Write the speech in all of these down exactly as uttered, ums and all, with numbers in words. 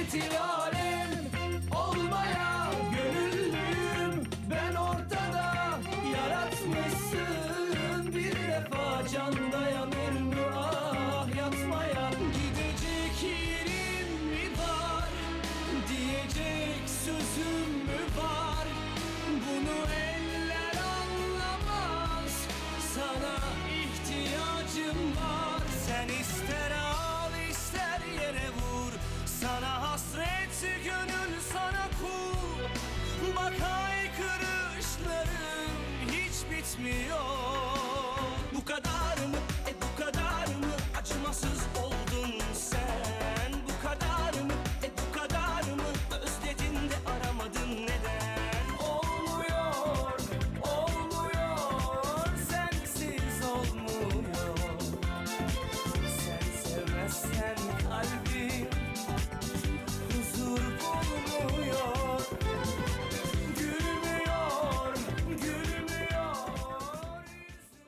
İbreti alem olmaya gönüllüyüm ben ortada. Yaratmışsın bir defa, can dayanır mı ah yatmaya. Gidecek yerim mi var, diyecek sözüm mü var? Bunu eller anlamaz, sana ihtiyacım var. Sen ister al ister yere vur, sana hasret gönül sana kul. Bak haykırışlarım hiç bitmiyor. Bu kadar mı, e bu kadar mı acımasız oldun sen? Bu kadar mı, e bu kadar mı özledin de aramadın neden? Olmuyor, olmuyor, sensiz olmuyor. Sen sevmezsen kalbim huzur bulmuyor. Gülmüyor, gülmüyor yüzüm.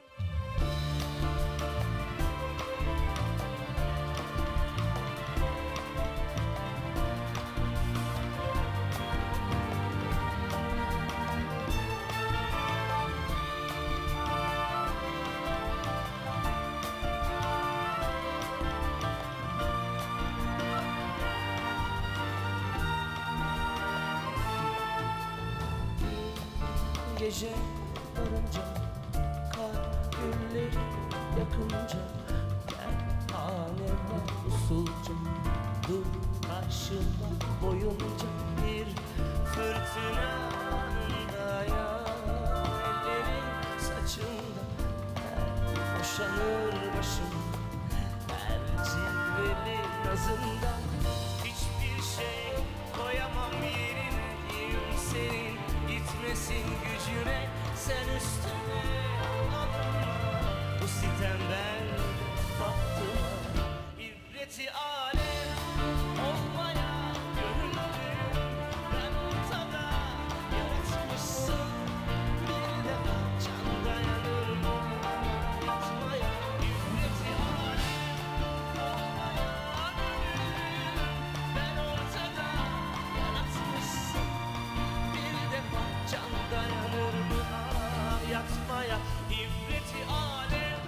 Gece varınca, kar gülleri yakınca, gel haneme usulca, dur karşıma boyunca. Bir fırtına anında ya, ellerin saçında, her boşanır başım, her cilveli nazından. Hiçbir şey koyamam yerine, yiyim senin gitmesin gücüne. Sen üstüne alınma, bu sitem ben baktıma. İbreti alem olmaya gönüllüyüm ben ortada. Yaratmışsın bir defa, can dayanır mı yatmaya. İbreti alem olmaya gönüllüyüm ben ortada. Yaratmışsın bir defa, can dayanır mı ah yatmaya. İbreti alem.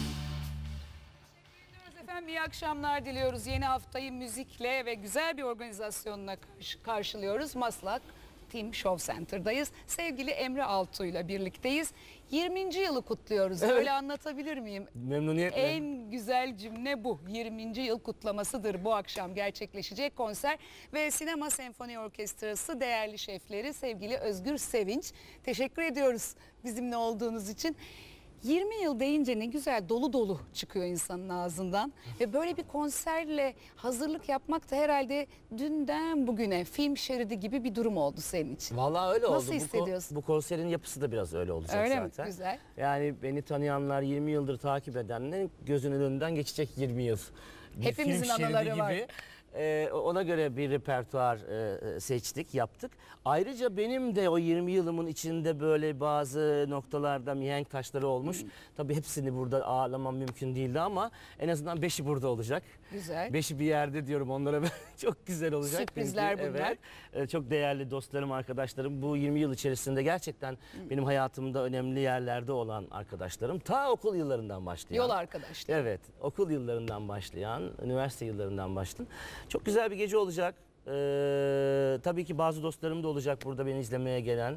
Efendim iyi akşamlar diliyoruz. Yeni haftayı müzikle ve güzel bir organizasyonla karşı- karşılıyoruz. Maslak Team Show Center'dayız. Sevgili Emre Altuğ ile birlikteyiz. yirminci yılı kutluyoruz. Evet. Öyle anlatabilir miyim? Memnuniyetle. En güzel cümle bu. yirminci yıl kutlamasıdır bu akşam gerçekleşecek konser. Ve Sinema Senfoni Orkestrası değerli şefleri sevgili Özgür Sevinç. Teşekkür ediyoruz bizimle olduğunuz için. yirmi yıl deyince ne güzel dolu dolu çıkıyor insanın ağzından. Ve böyle bir konserle hazırlık yapmak da herhalde dünden bugüne film şeridi gibi bir durum oldu senin için. Vallahi öyle oldu. Nasıl Bu ko- hissediyorsun? Bu konserin yapısı da biraz öyle olacak Öyle mi? zaten. Güzel. Yani beni tanıyanlar, yirmi yıldır takip edenlerin gözünün önünden geçecek yirmi yıl. Bir Hepimizin film şeridi anıları var. Ee, ona göre bir repertuar e, seçtik, yaptık. Ayrıca benim de o yirmi yılımın içinde böyle bazı noktalarda mihenk taşları olmuş. Tabii hepsini burada ağırlamam mümkün değildi ama en azından beşi burada olacak. Güzel. Beşi bir yerde diyorum onlara, çok güzel olacak. Sürprizler Çünkü, bunlar. Evet, e, çok değerli dostlarım, arkadaşlarım. Bu yirmi yıl içerisinde gerçekten benim hayatımda önemli yerlerde olan arkadaşlarım. Ta okul yıllarından başlayan. Yol arkadaşlar. Evet, okul yıllarından başlayan, üniversite yıllarından başlayan. Çok güzel bir gece olacak. Ee, tabii ki bazı dostlarım da olacak burada beni izlemeye gelen.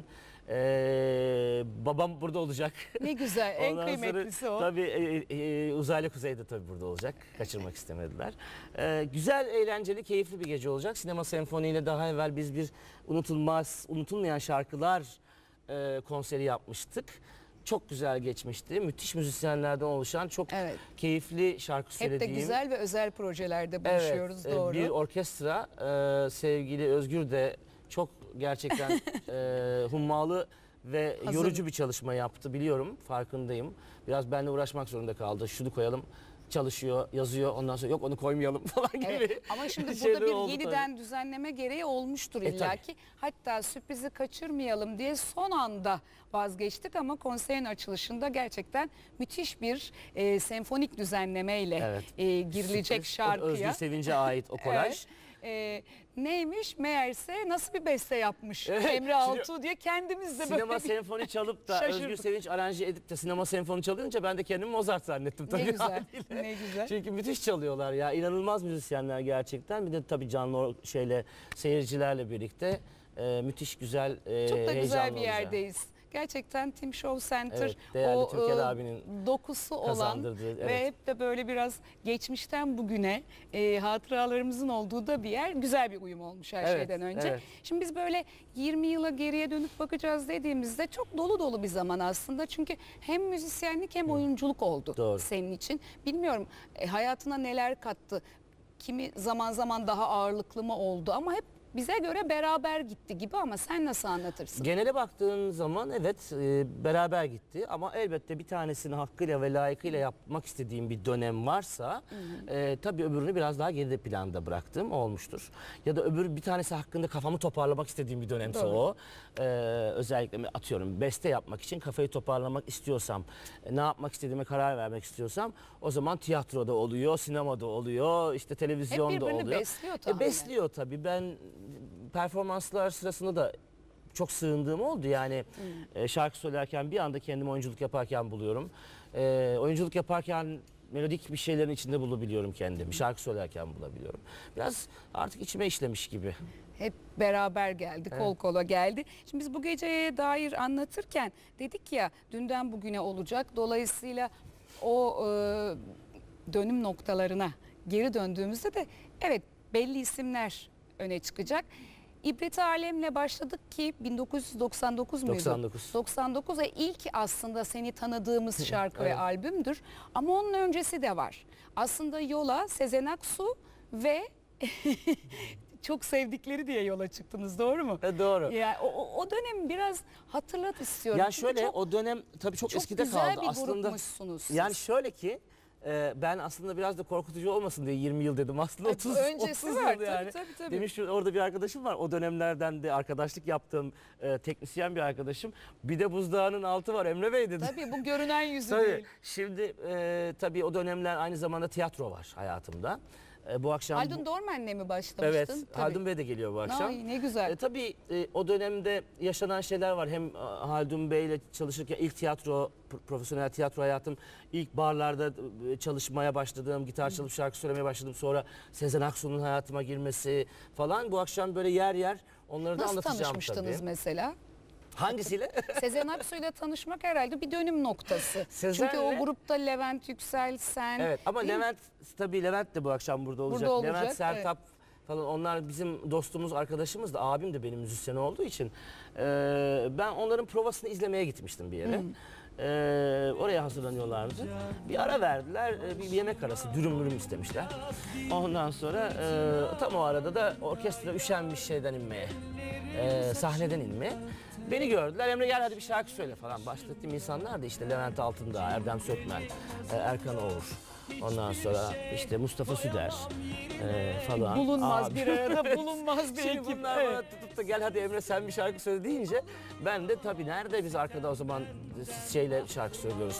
Ee, babam burada olacak. Ne güzel, en Ondan sonra kıymetlisi o. Tabii e, e, Uzaylı Kuzey de tabii burada olacak. Kaçırmak istemediler. Ee, güzel, eğlenceli, keyifli bir gece olacak. Sinema Senfoni ile daha evvel biz bir unutulmaz, unutulmayan şarkılar e, konseri yapmıştık. Çok güzel geçmişti. Müthiş müzisyenlerden oluşan çok Evet. keyifli şarkı Hep söylediğim. de güzel ve özel projelerde buluşuyoruz, Evet, e, doğru. bir orkestra, e, sevgili Özgür de çok gerçekten e, hummalı ve Hazır. yorucu bir çalışma yaptı, biliyorum, farkındayım. Biraz benimle uğraşmak zorunda kaldı. Şunu koyalım, çalışıyor, yazıyor, ondan sonra yok onu koymayalım falan gibi. Evet. Ama şimdi burada şeyler bir oldu yeniden tabii. düzenleme gereği olmuştur E, illaki. Hatta sürprizi kaçırmayalım diye son anda vazgeçtik ama konserin açılışında gerçekten müthiş bir e, senfonik düzenlemeyle Evet. e, girilecek Sürpriz. O da şarkıya. Özgür Sevinç'e ait o kolaj. Evet. Ee, neymiş meğerse nasıl bir beste yapmış Evet, Emre şimdi Altuğ diye kendimiz de Sinema böyle bir- senfoni çalıp da şaşırdık. Özgür Sevinç aranje edip de sinema senfoni çalınca ben de kendimi Mozart zannettim tabii. Ne güzel, haliyle. ne güzel. Çünkü müthiş çalıyorlar ya. İnanılmaz müzisyenler gerçekten. Bir de tabii canlı o şeyle seyircilerle birlikte e, müthiş güzel, e, Çok da güzel heyecanlı bir olacak. yerdeyiz. Gerçekten Tim Show Center Evet, değerli o Türker e, abinin dokusu olan kazandırdığı, ve evet. hep de böyle biraz geçmişten bugüne e, hatıralarımızın olduğu da bir yer. Güzel bir uyum olmuş her Evet, şeyden önce. evet. Şimdi biz böyle yirmi yıla geriye dönüp bakacağız dediğimizde çok dolu dolu bir zaman aslında. Çünkü hem müzisyenlik hem oyunculuk oldu Doğru. senin için. Bilmiyorum e, hayatına neler kattı. Kimi zaman zaman daha ağırlıklı mı oldu ama hep bize göre beraber gitti gibi, ama sen nasıl anlatırsın? Genele baktığın zaman evet e, beraber gitti ama elbette bir tanesini hakkıyla ve layıkıyla yapmak istediğim bir dönem varsa e, tabii öbürünü biraz daha geride planda bıraktığım olmuştur. Ya da öbür bir tanesi hakkında kafamı toparlamak istediğim bir dönemse Doğru. o. E, özellikle atıyorum beste yapmak için kafayı toparlamak istiyorsam, e, ne yapmak istediğime karar vermek istiyorsam o zaman tiyatroda oluyor, sinemada oluyor, işte televizyonda birbirini oluyor. besliyor E, tahminen. besliyor tabii. Ben performanslar sırasında da çok sığındığım oldu. Yani e, şarkı söylerken bir anda kendimi oyunculuk yaparken buluyorum. E, oyunculuk yaparken melodik bir şeylerin içinde bulabiliyorum kendimi. Şarkı söylerken bulabiliyorum. Biraz artık içime işlemiş gibi. Hep beraber geldi, kol kola geldi. Şimdi biz bu geceye dair anlatırken dedik ya dünden bugüne olacak. Dolayısıyla o e, dönüm noktalarına geri döndüğümüzde de evet belli isimler öne çıkacak. İbret Alem'le başladık ki bin dokuz yüz doksan dokuz muydu? doksan dokuz. doksan dokuz ve ilk aslında seni tanıdığımız şarkı ve Evet. albümdür. Ama onun öncesi de var. Aslında yola Sezen Aksu ve çok sevdikleri diye yola çıktınız, doğru mu? E, doğru. Yani o, o- o dönemi biraz hatırlat istiyorum. Ya Çünkü şöyle çok, o dönem tabii çok, çok eskide güzel kaldı. bir Aslında grupmuşsunuz siz. yani şöyle ki e, ben aslında biraz da korkutucu olmasın diye yirmi yıl dedim. Aslında Ay, otuz, öncesi otuz var, yıl tabii, yani. tabii, tabii. Demiş şu- orada bir arkadaşım var. O dönemlerden de arkadaşlık yaptığım e, teknisyen bir arkadaşım. Bir de buzdağının altı var Emre Bey dedi. Tabii bu görünen yüzü Tabii. değil. Şimdi e, tabii o dönemler aynı zamanda tiyatro var hayatımda. E, bu akşam Haldun bu- Dormen'le mi başlamıştın? Evet, Tabii. Haldun Bey de geliyor bu akşam. Ay, ne güzel. E, tabii e, o dönemde yaşanan şeyler var. Hem e, Haldun Bey ile çalışırken ilk tiyatro, pro- profesyonel tiyatro hayatım, ilk barlarda e, çalışmaya başladığım, gitar çalıp şarkı söylemeye başladım. Sonra Sezen Aksu'nun hayatıma girmesi falan. Bu akşam böyle yer yer onları da Nasıl anlatacağım tanışmıştınız tabii. mesela? Hangisiyle? Sezen Aksu'yla tanışmak herhalde bir dönüm noktası. Çünkü Sezen'le- o grupta Levent Yüksel, sen. Evet ama değil mi? Levent tabii Levent de bu akşam burada olacak. olacak, Levent Sertap falan onlar bizim dostumuz, arkadaşımız da, abim de benim müzisyen olduğu için e, ben onların provasını izlemeye gitmiştim bir yere. E, oraya hazırlanıyorlardı. Bir ara verdiler, e, bir yemek arası, dürüm mürüm istemişler. Ondan sonra e, tam o arada da orkestra üşenmiş şeyden inmeye, e, sahneden inmeye. Beni gördüler, Emre gel hadi bir şarkı söyle falan. Başlattığım insanlar da işte Levent Altındağ, Erdem Sökmen, e, Erkan Oğur. Ondan sonra işte Mustafa Süder e, falan. Bulunmaz Abi. bir arada bulunmaz bir Şimdi ekip. bunlar Evet. bana tutup da gel hadi Emre sen bir şarkı söyle deyince ben de tabii nerede biz arkada o zaman şeyle şarkı söylüyoruz.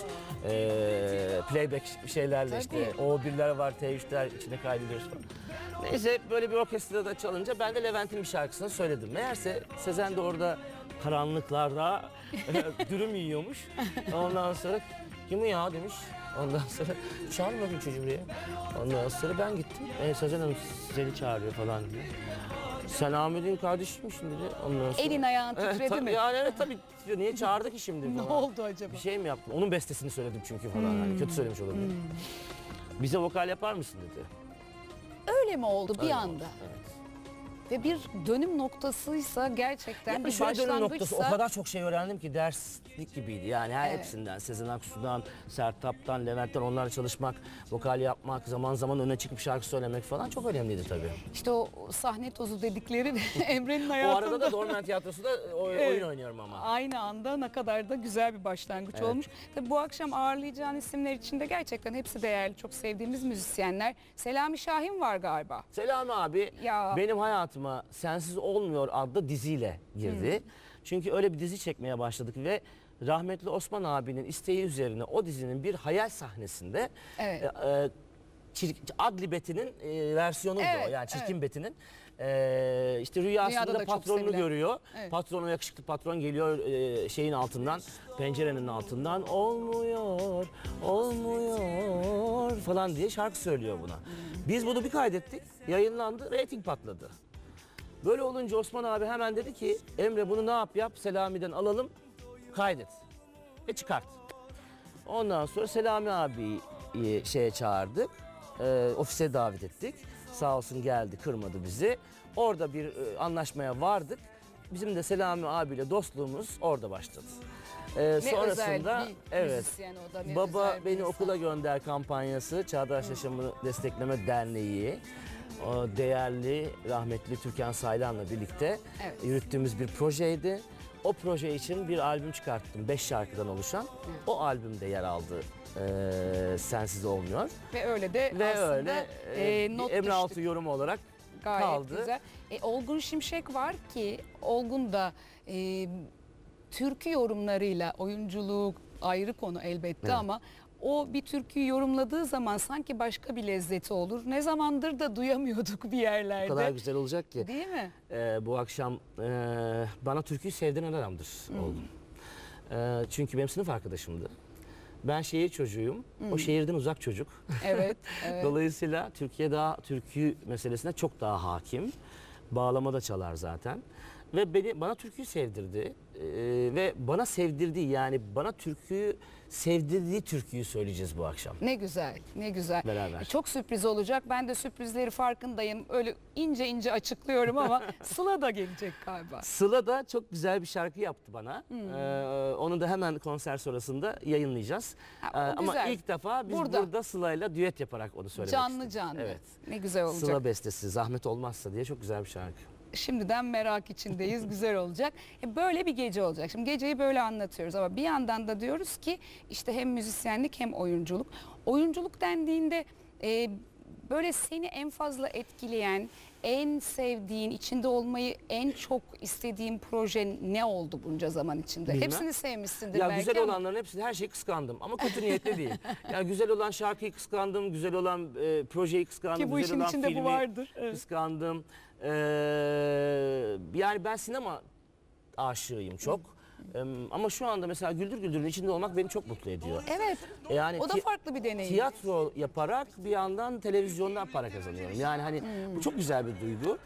E, playback şeylerle işte Tabii. O birler var, T üçler içine kaydediyoruz falan. Neyse böyle bir orkestrada çalınca ben de Levent'in bir şarkısını söyledim. Meğerse Sezen de orada karanlıklarda dürüm yiyormuş. Ondan sonra kim o ya demiş. Ondan sonra çağır bakayım çocuğu buraya. Ondan sonra ben gittim. E, Sezen Hanım seni çağırıyor falan diyor. Sen Ahmet'in kardeşiymişsin dedi. Ondan sonra. Elin ayağın Evet, titredi tabii, mi? Yani evet tabii titriyor. Niye çağırdı ki şimdi Ne falan. oldu acaba? Bir şey mi yaptım? Onun bestesini söyledim çünkü falan. Hani kötü söylemiş olabilir. Hmm. Bize vokal yapar mısın dedi. Öyle mi oldu bir Öyle anda? oldu, evet. Ve bir dönüm noktasıysa gerçekten Yani bir şöyle dönüm noktası, başlangıçsa. o kadar çok şey öğrendim ki derslik gibiydi. Yani her Evet. hepsinden, Sezen Aksu'dan, Sertab'dan, Levent'ten onlarla çalışmak, vokal yapmak, zaman zaman öne çıkıp şarkı söylemek falan çok önemliydi tabii. İşte o sahne tozu dedikleri Emre'nin O hayatında. arada da Dormen Tiyatrosu'da o- Evet. oyun oynuyorum ama. Aynı anda ne kadar da güzel bir başlangıç Evet. olmuş. Tabii bu akşam ağırlayacağın isimler içinde gerçekten hepsi değerli, çok sevdiğimiz müzisyenler. Selami Şahin var galiba. Selami abi Ya. benim hayatıma Sensiz Olmuyor adlı diziyle girdi. Çünkü öyle bir dizi çekmeye başladık ve rahmetli Osman abinin isteği üzerine o dizinin bir hayal sahnesinde Evet. e, e, çir, Ugly Betty'nin e, versiyonuydu Evet, o. Yani çirkin evet. Betty'nin. E, işte Dünyada rüyasında da çok patronunu sevilen. görüyor. Evet. Patronu, yakışıklı patron geliyor e, şeyin altından, pencerenin altından olmuyor, olmuyor falan diye şarkı söylüyor buna. Biz bunu bir kaydettik, yayınlandı, reyting patladı. Böyle olunca Osman abi hemen dedi ki Emre bunu ne yap yap Selami'den alalım, kaydet ve çıkart. Ondan sonra Selami abiyi şeye çağırdık, e, ofise davet ettik. Sağ olsun geldi, kırmadı bizi. Orada bir e, anlaşmaya vardık. Bizim de Selami abiyle dostluğumuz orada başladı. E, Ne sonrasında özel bir evet. müzisyen o da, ne Baba özel bir Beni insan. Okula Gönder kampanyası, Çağdaş Yaşamı Destekleme Derneği, o değerli rahmetli Türkan Saylan'la birlikte Evet. yürüttüğümüz bir projeydi. O proje için bir albüm çıkarttım, beş şarkıdan oluşan. Evet. O albümde yer aldı e, Sensiz Olmuyor. Ve öyle de Ve aslında öyle e, e, not Emre düştük. Altı yorum olarak Gayet kaldı. güzel. E, Olgun Şimşek var ki Olgun da e, türkü yorumlarıyla, oyunculuğu ayrı konu elbette Evet. ama o bir türküyü yorumladığı zaman sanki başka bir lezzeti olur. Ne zamandır da duyamıyorduk bir yerlerde. O kadar güzel olacak ki. Değil mi? E, bu akşam e, bana türküyü sevdiren adamdır Olgun. E, çünkü benim sınıf arkadaşımdı. Ben şehir çocuğuyum. O şehirden uzak çocuk. Evet. evet. Dolayısıyla Türkiye daha türkü meselesine çok daha hakim. Bağlama da çalar zaten. Ve beni bana türküyü sevdirdi. Ee, ve bana sevdirdiği yani bana türküyü sevdirdiği türküyü söyleyeceğiz bu akşam. Ne güzel, ne güzel. Beraber. E, Çok sürpriz olacak. Ben de sürprizleri farkındayım. Öyle ince ince açıklıyorum ama Sıla da gelecek galiba. Sıla da çok güzel bir şarkı yaptı bana. Ee, onu da hemen konser sonrasında yayınlayacağız. Ha, o Ee, ama güzel. ilk defa biz Burada. burada, Sıla'yla düet yaparak onu söylemek Canlı istedik. canlı. Evet. Ne güzel olacak. Sıla bestesi, zahmet olmazsa diye çok güzel bir şarkı. Şimdiden merak içindeyiz. Güzel olacak. E, böyle bir gece olacak. Şimdi geceyi böyle anlatıyoruz ama bir yandan da diyoruz ki işte hem müzisyenlik hem oyunculuk. Oyunculuk dendiğinde e, böyle seni en fazla etkileyen, en sevdiğin, içinde olmayı en çok istediğin proje ne oldu bunca zaman içinde? Bilmem. Hepsini sevmişsindir Ya belki güzel ama. olanların hepsini, her şeyi kıskandım ama kötü niyetli değil. Yani güzel olan şarkıyı kıskandım, güzel olan e, projeyi kıskandım, Ki bu güzel işin olan içinde bu filmi vardır. Evet. kıskandım. Ee, yani ben sinema aşığıyım çok. Ee, ama şu anda mesela Güldür Güldür'ün içinde olmak beni çok mutlu ediyor. Evet. Yani O da ti- farklı bir deneyim. Tiyatro yaparak bir yandan televizyondan para kazanıyorum. Yani hani bu çok güzel bir duygu.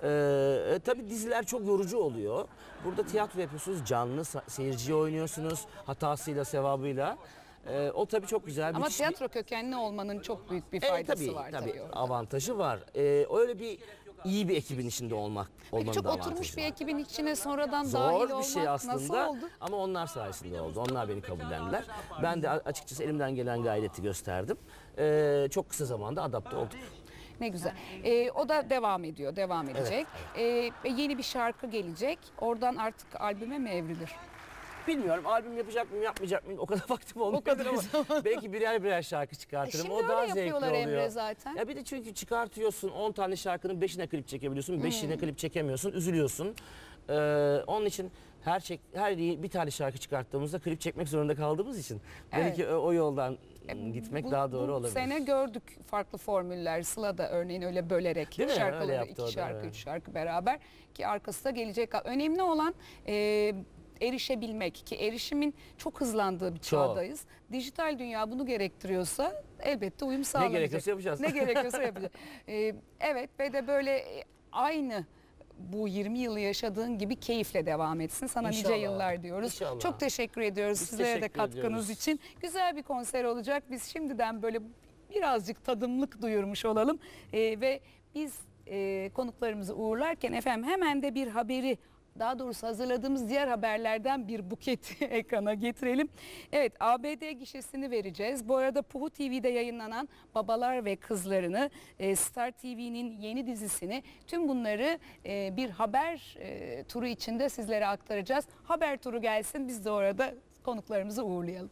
Ee, tabii diziler çok yorucu oluyor. Burada tiyatro yapıyorsunuz, canlı sa- seyirciye oynuyorsunuz, hatasıyla sevabıyla. Ee, o tabii çok güzel. Ama müthiş bir- tiyatro kökenli olmanın çok büyük bir Evet, faydası tabii, var tabii, tabii orada. avantajı var. Ee, öyle bir iyi bir ekibin içinde olmak olmanın Peki çok da avantajı oturmuş bir var. ekibin içine sonradan dahil Zor olmak bir şey aslında nasıl oldu? ama onlar sayesinde oldu. Onlar beni kabullendiler. Ben de açıkçası elimden gelen gayreti gösterdim. Ee, çok kısa zamanda adapte olduk. Ne güzel. Ee, o da devam ediyor, devam edecek. Ee, ve yeni bir şarkı gelecek. Oradan artık albüme mi evrilir? Bilmiyorum albüm yapacak mıyım yapmayacak mıyım o kadar vaktim olmuyor kadar ama zaman. belki birer birer şarkı çıkartırım. E şimdi o daha öyle zevkli yapıyorlar oluyor. Emre zaten. Ya bir de çünkü çıkartıyorsun on tane şarkının beşine klip çekebiliyorsun, Hmm. beşine klip çekemiyorsun, üzülüyorsun. Ee, onun için her çek, her bir tane şarkı çıkarttığımızda klip çekmek zorunda kaldığımız için Evet. belki o, o yoldan gitmek Bu- daha doğru bu olabilir. sene gördük farklı formüller. Sıla da örneğin öyle bölerek Değil mi? Öyle şarkıları yaptı iki o da, şarkı, evet. üç şarkı beraber ki arkası da gelecek. Önemli olan e, erişebilmek ki erişimin çok hızlandığı bir çağdayız. Dijital dünya bunu gerektiriyorsa elbette uyum sağlanacak. gerekiyorsa yapacağız. Ne gerekiyorsa yapacağız. E, evet ve de böyle e, aynı bu yirmi yılı yaşadığın gibi keyifle devam etsin. Sana nice İnşallah. yıllar diyoruz. İnşallah. Çok teşekkür ediyoruz Biz sizlere de teşekkür katkınız ediyoruz. için. Güzel bir konser olacak. Biz şimdiden böyle birazcık tadımlık duyurmuş olalım. Ee, ve biz e, konuklarımızı uğurlarken efendim hemen de bir haberi, daha doğrusu hazırladığımız diğer haberlerden bir buketi ekrana getirelim. Evet, A B D gişesini vereceğiz. Bu arada Puhu T V'de yayınlanan Babalar ve Kızlarını, e, Star T V'nin yeni dizisini, tüm bunları e, bir haber e, turu içinde sizlere aktaracağız. Haber turu gelsin, biz de orada konuklarımızı uğurlayalım.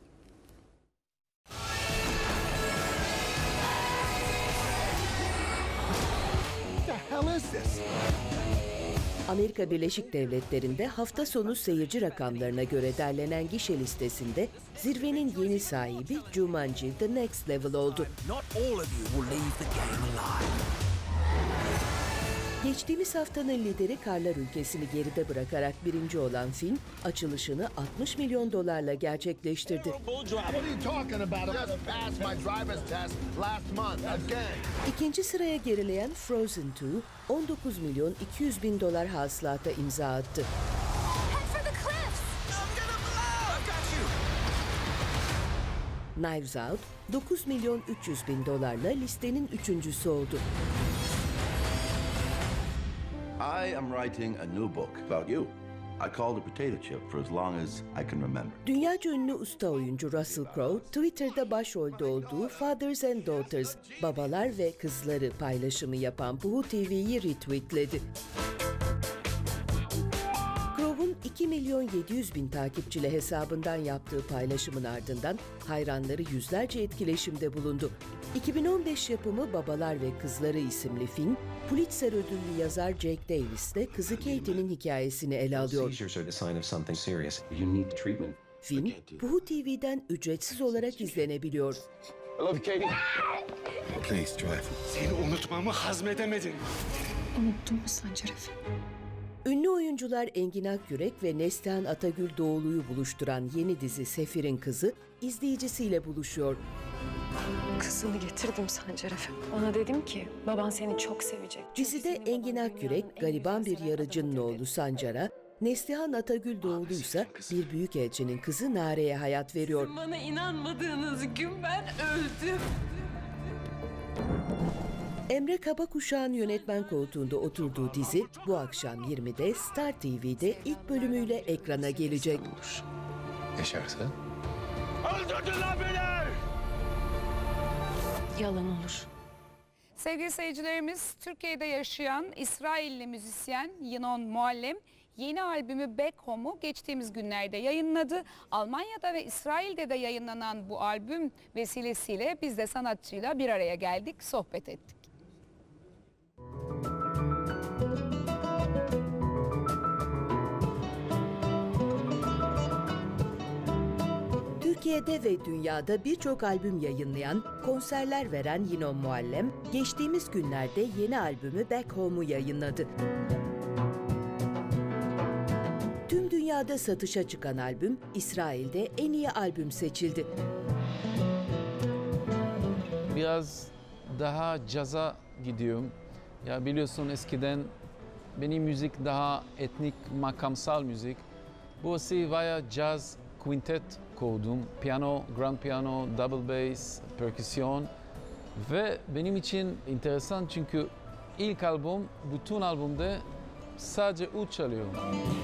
What the hell is this? Amerika Birleşik Devletleri'nde hafta sonu seyirci rakamlarına göre derlenen gişe listesinde zirvenin yeni sahibi Jumanji: The Next Level oldu. Geçtiğimiz haftanın lideri Karlar Ülkesi'ni geride bırakarak birinci olan film, açılışını altmış milyon dolarla gerçekleştirdi. İkinci sıraya gerileyen Frozen iki, on dokuz milyon iki yüz bin dolar hasılata imza attı. Knives Out, dokuz milyon üç yüz bin dolarla listenin üçüncüsü oldu. I am writing a new book about you. I called it Potato Chip for as long as I can remember. Dünyaca ünlü usta oyuncu Russell Crowe, Twitter'da başrolde olduğu Fathers and Daughters, Babalar ve Kızları paylaşımı yapan Puhu T V'yi retweetledi. Crowe'un iki milyon yedi yüz bin takipçili hesabından yaptığı paylaşımın ardından hayranları yüzlerce etkileşimde bulundu. iki bin on beş yapımı Babalar ve Kızları isimli film, Pulitzer ödüllü yazar Jake Davis'le kızı Katie'nin hikayesini ele alıyor. Film, Puhu T V'den ücretsiz olarak izlenebiliyor. I love you, Katie. Please drive. Seni unutmamı hazmedemedin. Unuttun mu Sancar Efe? Ünlü oyuncular Engin Akyürek ve Neslihan Atagül Doğulu'yu buluşturan yeni dizi Sefir'in Kızı, izleyicisiyle buluşuyor. Kızını getirdim Sancar Efe. Ona dedim ki baban seni çok sevecek. Dizide Engin Akyürek, gariban bir yarıcının oğlu Sancar'a, Neslihan Atagül Doğulu'ysa bir büyükelçinin kızı Nare'ye hayat veriyor. Bana inanmadığınız gün ben öldüm. Emre Kabakuşak'ın yönetmen koltuğunda oturduğu dizi bu akşam yirmide Star T V'de ilk bölümüyle ekrana gelecek. Yaşarsa? Öldürdüler beni! Yalan olur. Sevgili seyircilerimiz, Türkiye'de yaşayan İsrailli müzisyen Yinon Muallem yeni albümü Back Home'u geçtiğimiz günlerde yayınladı. Almanya'da ve İsrail'de de yayınlanan bu albüm vesilesiyle biz de sanatçıyla bir araya geldik, sohbet ettik. Türkiye'de ve dünyada birçok albüm yayınlayan, konserler veren Yinon Muallem, geçtiğimiz günlerde yeni albümü Back Home'u yayınladı. Tüm dünyada satışa çıkan albüm, İsrail'de en iyi albüm seçildi. Biraz daha caza gidiyorum. Ya biliyorsun eskiden benim müzik daha etnik, makamsal müzik. Bu Sivaya Jazz Quintet kurdum. Piyano, grand piyano, double bass, perküsyon. Ve benim için enteresan çünkü ilk albüm, bütün albümde sadece ud çalıyorum.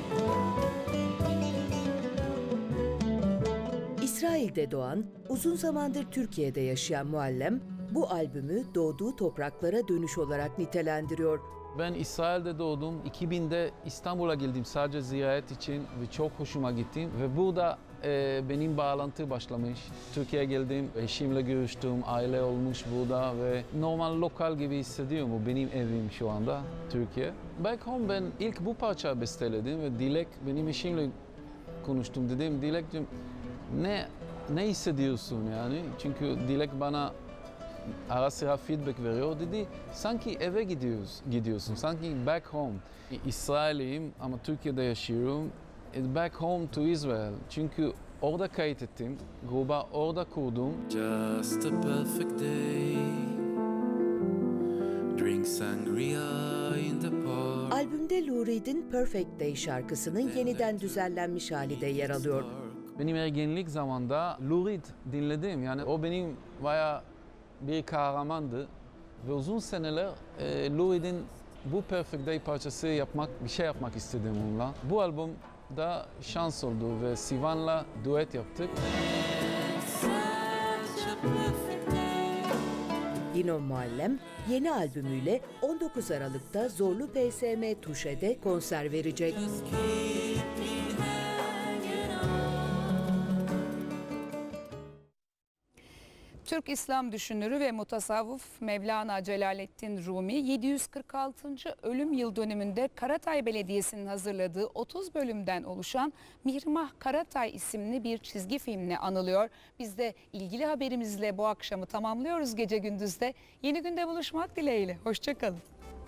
İsrail'de doğan, uzun zamandır Türkiye'de yaşayan Muallem, bu albümü doğduğu topraklara dönüş olarak nitelendiriyor. Ben İsrail'de doğdum. iki binde İstanbul'a geldim sadece ziyaret için ve çok hoşuma gittim. Ve burada e, benim bağlantı başlamış. Türkiye'ye geldim, eşimle görüştüm, aile olmuş burada ve normal lokal gibi hissediyorum. Bu benim evim şu anda, Türkiye. Back Home ben ilk bu parça besteledim ve Dilek, benim eşimle konuştum. Dedim, Dilek'cim ne, ne hissediyorsun yani? Çünkü Dilek bana ara sıra feedback veriyor. Dedi, sanki eve gidiyoruz, gidiyorsun, sanki back home. İsrail'iyim ama Türkiye'de yaşıyorum. Back home to Israel. Çünkü orada kayıt ettim, gruba orada kurdum. Just a perfect day. Drink sangria in the park. Albümde Lou Reed'in Perfect Day şarkısının yeniden düzenlenmiş hali de yer alıyor. Benim ergenlik zamanında Lou Reed dinledim. Yani o benim bayağı bir kahramandı ve uzun seneler e, Lou Reed'in bu Perfect Day parçası yapmak, bir şey yapmak istedim onunla. Bu albüm da şans oldu ve Sivan'la duet yaptık. Yinon Muallem yeni albümüyle on dokuz Aralık'ta Zorlu P S M Tuşe'de konser verecek. Türk İslam düşünürü ve mutasavvıf Mevlana Celaleddin Rumi yedi yüz kırk altıncı ölüm yıl dönümünde Karatay Belediyesi'nin hazırladığı otuz bölümden oluşan Mihrimah Karatay isimli bir çizgi filmle anılıyor. Biz de ilgili haberimizle bu akşamı tamamlıyoruz gece gündüzde. Yeni günde buluşmak dileğiyle. Hoşçakalın.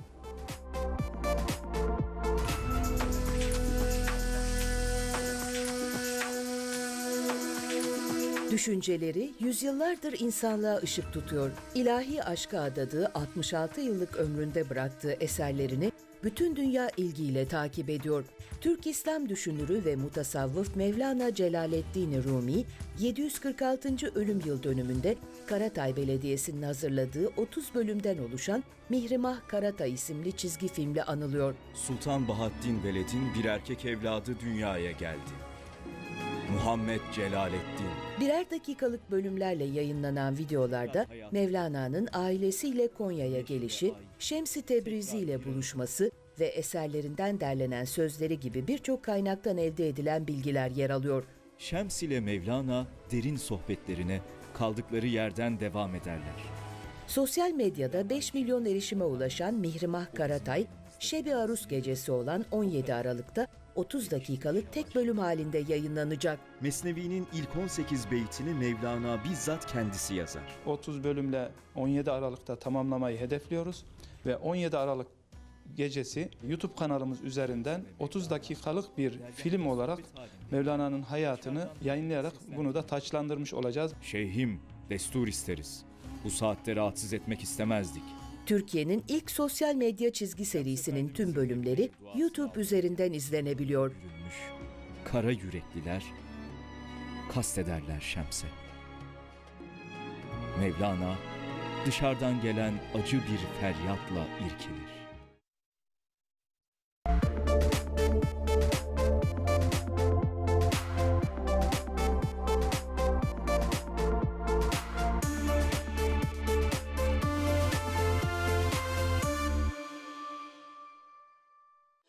Düşünceleri yüzyıllardır insanlığa ışık tutuyor. İlahi aşka adadığı altmış altı yıllık ömründe bıraktığı eserlerini bütün dünya ilgiyle takip ediyor. Türk İslam düşünürü ve mutasavvıf Mevlana Celaleddin Rumi, yedi yüz kırk altıncı ölüm yıl dönümünde Karatay Belediyesi'nin hazırladığı otuz bölümden oluşan Mihrimah Karatay isimli çizgi filmle anılıyor. Sultan Bahattin Veled'in bir erkek evladı dünyaya geldi. Muhammed Celaleddin. Birer dakikalık bölümlerle yayınlanan videolarda Mevlana'nın ailesiyle Konya'ya gelişi, Şems-i Tebrizi ile buluşması ve eserlerinden derlenen sözleri gibi birçok kaynaktan elde edilen bilgiler yer alıyor. Şems ile Mevlana derin sohbetlerine kaldıkları yerden devam ederler. Sosyal medyada beş milyon erişime ulaşan Mihrimah Karatay, Şebi Arus gecesi olan on yedi Aralık'ta otuz dakikalık tek bölüm halinde yayınlanacak. Mesnevi'nin ilk on sekiz beytini Mevlana bizzat kendisi yazar. otuz bölümle on yedi Aralık'ta tamamlamayı hedefliyoruz ve on yedi Aralık gecesi YouTube kanalımız üzerinden otuz dakikalık bir film olarak Mevlana'nın hayatını yayınlayarak bunu da taçlandırmış olacağız. Şeyhim, destur isteriz. Bu saatte rahatsız etmek istemezdik. Türkiye'nin ilk sosyal medya çizgi serisinin tüm bölümleri YouTube üzerinden izlenebiliyor. Kara yürekliler kastederler Şems'e. Mevlana dışarıdan gelen acı bir feryatla irkilir.